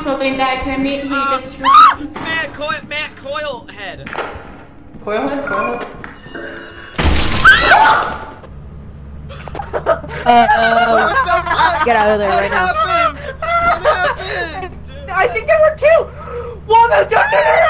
totally died to him. He just... Matt Coil Head. Coil head? Get out of there right now. What happened? I think there were two! One of them...